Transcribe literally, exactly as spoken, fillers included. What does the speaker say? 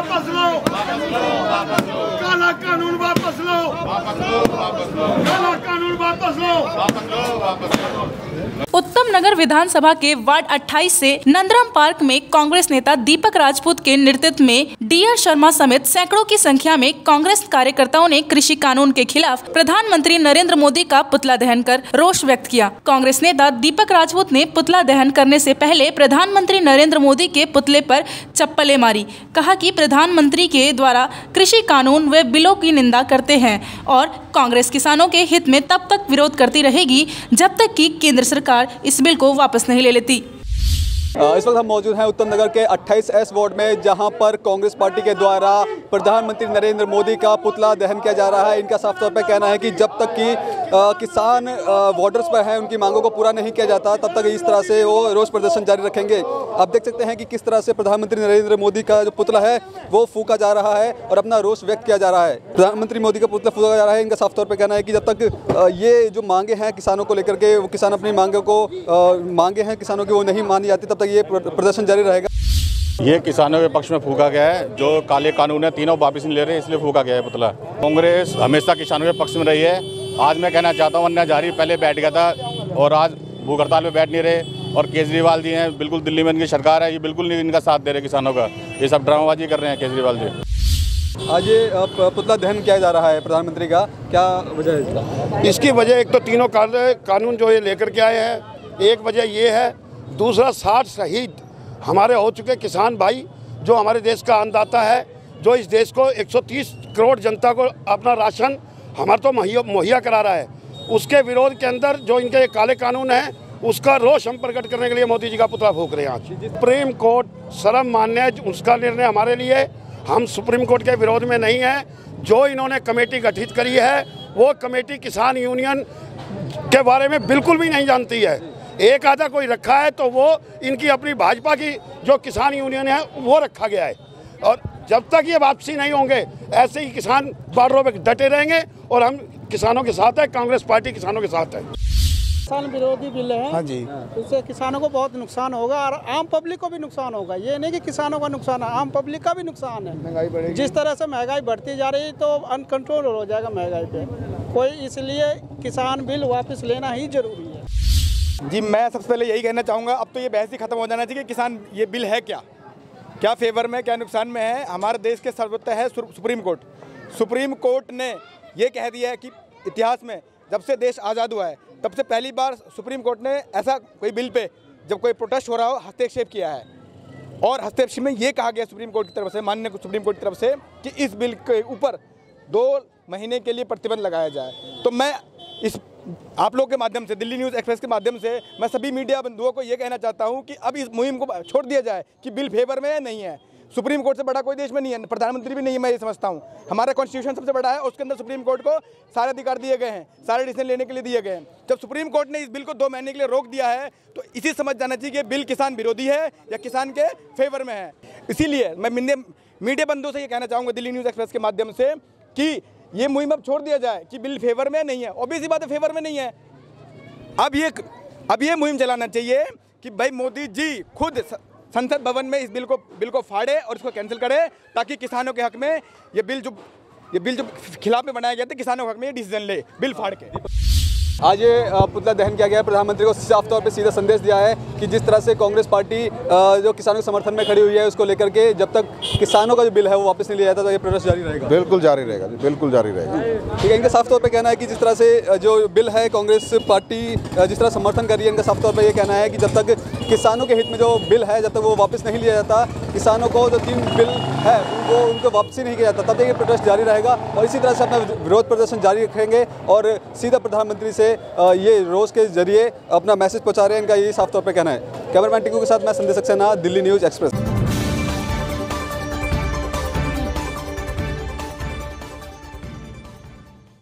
वापस लो, काला कानून वापस लो, काला कानून वापस लो। उत्तम नगर विधानसभा के वार्ड अट्ठाईस से नंदराम पार्क में कांग्रेस नेता दीपक राजपूत के नेतृत्व में डी आर शर्मा समेत सैकड़ों की संख्या में कांग्रेस कार्यकर्ताओं ने कृषि कानून के खिलाफ प्रधानमंत्री नरेंद्र मोदी का पुतला दहन कर रोष व्यक्त किया। कांग्रेस नेता दीपक राजपूत ने पुतला दहन करने से पहले प्रधानमंत्री नरेंद्र मोदी के पुतले पर चप्पलें मारी। कहा कि प्रधानमंत्री के द्वारा कृषि कानून व बिलों की निंदा करते हैं और कांग्रेस किसानों के हित में तब तक विरोध करती रहेगी जब तक कि केंद्र सरकार इस बिल को वापस नहीं ले लेती। इस वक्त हम मौजूद हैं उत्तम नगर के अट्ठाईस एस वार्ड में, जहां पर कांग्रेस पार्टी के द्वारा प्रधानमंत्री नरेंद्र मोदी का पुतला दहन किया जा रहा है। इनका साफ तौर पर कहना है कि जब तक कि किसान बॉर्डर्स पर हैं, उनकी मांगों को पूरा नहीं किया जाता, तब तक इस तरह से वो रोष प्रदर्शन जारी रखेंगे। आप देख सकते हैं कि किस तरह से प्रधानमंत्री नरेंद्र मोदी का जो पुतला है वो फूका जा रहा है और अपना रोष व्यक्त किया जा रहा है। प्रधानमंत्री मोदी का पुतला फूका जा रहा है। इनका साफ तौर पर कहना है कि जब तक ये जो मांगे हैं किसानों को लेकर के, वो किसान अपनी मांगों को मांगे हैं किसानों की वो नहीं मानी जाती, तब तक ये प्रदर्शन जारी रहेगा। ये किसानों के पक्ष में फूका गया है। जो काले कानून है तीनों वापस नहीं ले रहे, इसलिए फूका गया है पुतला। कांग्रेस हमेशा किसानों के पक्ष में रही है। आज मैं कहना चाहता हूँ, अन्ना हजारी पहले बैठ गया था और आज भूख हड़ताल में बैठ नहीं रहे। और केजरीवाल जी हैं, बिल्कुल दिल्ली में इनकी सरकार है, ये बिल्कुल नहीं इनका साथ दे रहे किसानों का। ये सब ड्रामाबाजी कर रहे हैं केजरीवाल जी। आज ये पुतला दहन किया जा रहा है प्रधानमंत्री का, क्या वजह है इसका? इसकी वजह एक तो तीनों कानून जो ये लेकर के आए हैं, एक वजह ये है। दूसरा, साठ शहीद हमारे हो चुके किसान भाई, जो हमारे देश का अन्नदाता है, जो इस देश को एक सौ तीस करोड़ जनता को अपना राशन हमारा तो मुहैया करा रहा है, उसके विरोध के अंदर जो इनके काले कानून हैं, उसका रोष हम प्रकट करने के लिए मोदी जी का पुतला फूंक रहे हैं आज। सुप्रीम कोर्ट शर्म मान्य है, उसका निर्णय हमारे लिए। हम सुप्रीम कोर्ट के विरोध में नहीं है। जो इन्होंने कमेटी गठित करी है, वो कमेटी किसान यूनियन के बारे में बिल्कुल भी नहीं जानती है। एक आधा कोई रखा है तो वो इनकी अपनी भाजपा की जो किसान यूनियन है वो रखा गया है। और जब तक ये वापसी नहीं होंगे, ऐसे ही किसान बॉर्डरों पे डटे रहेंगे और हम किसानों के साथ है, कांग्रेस पार्टी किसानों के साथ है। किसान विरोधी बिल है। हाँ जी, उससे किसानों को बहुत नुकसान होगा और आम पब्लिक को भी नुकसान होगा। ये नहीं कि किसानों का नुकसान है, आम पब्लिक का भी नुकसान है। महंगाई बढ़ेगी। जिस तरह से महंगाई बढ़ती जा रही है तो अनकंट्रोल हो जाएगा महंगाई पे कोई, इसलिए किसान बिल वापस लेना ही जरूरी है। जी, मैं सबसे पहले यही कहना चाहूँगा, अब तो ये बहस ही खत्म हो जाना चाहिए कि किसान ये बिल है क्या, क्या फेवर में क्या नुकसान में है। हमारे देश के सर्वोच्च है सुप्रीम कोर्ट। सुप्रीम कोर्ट ने ये कह दिया है कि इतिहास में जब से देश आज़ाद हुआ है, तब से पहली बार सुप्रीम कोर्ट ने ऐसा कोई बिल पे जब कोई प्रोटेस्ट हो रहा हो हस्तक्षेप किया है। और हस्तक्षेप में ये कहा गया सुप्रीम कोर्ट की तरफ से, माननीय सुप्रीम कोर्ट की तरफ से, कि इस बिल के ऊपर दो महीने के लिए प्रतिबंध लगाया जाए। तो मैं इस आप लोग के माध्यम से, दिल्ली न्यूज़ एक्सप्रेस के माध्यम से, मैं सभी मीडिया बंधुओं को ये कहना चाहता हूँ कि अब इस मुहिम को छोड़ दिया जाए कि बिल फेवर में है नहीं है। सुप्रीम कोर्ट से बड़ा कोई देश में नहीं है, प्रधानमंत्री भी नहीं है, मैं ये समझता हूँ। हमारा कॉन्स्टिट्यूशन सबसे बड़ा है और उसके अंदर सुप्रीम कोर्ट को सारे अधिकार दिए गए हैं, सारे डिसीजन लेने के लिए दिए गए हैं। जब सुप्रीम कोर्ट ने इस बिल को दो महीने के लिए रोक दिया है तो इसी समझ जाना चाहिए कि बिल किसान विरोधी है या किसान के फेवर में है। इसीलिए मैं मीडिया बंधुओं से ये कहना चाहूँगा दिल्ली न्यूज़ एक्सप्रेस के माध्यम से कि ये मुहिम अब छोड़ दिया जाए कि बिल फेवर में नहीं है। ऑब्वियस बात है, फेवर में नहीं है। अब ये अब ये मुहिम चलाना चाहिए कि भाई मोदी जी खुद संसद भवन में इस बिल को बिल को फाड़े और इसको कैंसिल करे, ताकि किसानों के हक में ये बिल जो ये बिल जो खिलाफ में बनाया गया था, किसानों के हक में ये डिसीजन ले बिल फाड़ के। आज ये पुतला दहन किया गया है। प्रधानमंत्री को साफ तौर पे सीधा संदेश दिया है कि जिस तरह से कांग्रेस पार्टी जो किसानों के समर्थन में खड़ी हुई है, उसको लेकर के जब तक किसानों का जो बिल है वो वापस नहीं लिया जाता तो ये प्रोटेस्ट जारी रहेगा। बिल्कुल जारी रहेगा, बिल्कुल जारी रहेगा। ठीक है, इनका साफ तौर पे कहना है कि जिस तरह से जो बिल है कांग्रेस पार्टी जिस तरह समर्थन कर रही है, इनका साफ तौर पर ये कहना है कि जब तक किसानों के हित में जो बिल है, जब तक वो वापस नहीं लिया जाता, किसानों को जो तीन बिल है उनको उनको वापसी नहीं किया जाता, तब तक ये प्रोटेस्ट जारी रहेगा। और इसी तरह से अपना विरोध प्रदर्शन जारी रखेंगे और सीधा प्रधानमंत्री से ये रोज के जरिए अपना मैसेज पहुंचा रहे हैं। इनका यही साफ तौर पे कहना है। कैमरामैन टिकू के साथ मैं संदेश सक्सेना, दिल्ली न्यूज़ एक्सप्रेस।